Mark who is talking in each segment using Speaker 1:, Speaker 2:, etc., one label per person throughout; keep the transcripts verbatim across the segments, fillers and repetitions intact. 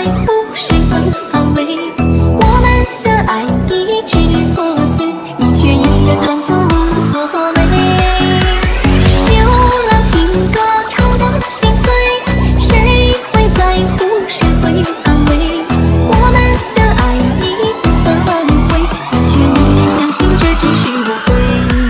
Speaker 1: 在乎，谁会安慰？我们的爱一直破碎，你却永远装作无所谓。就让情歌唱得心碎，谁会在乎，谁会安慰？我们的爱已不反悔，你却宁愿相信这只是误会。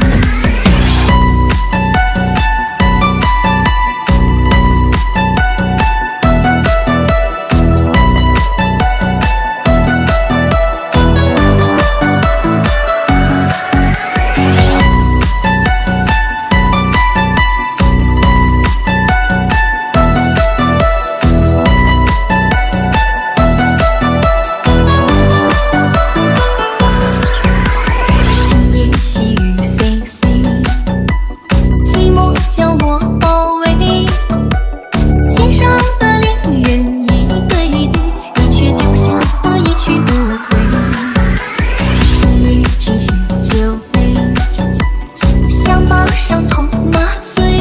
Speaker 1: 角落包围，街上的恋人一对对，你却丢下我一去不回。心里举起酒杯，想把伤痛麻醉。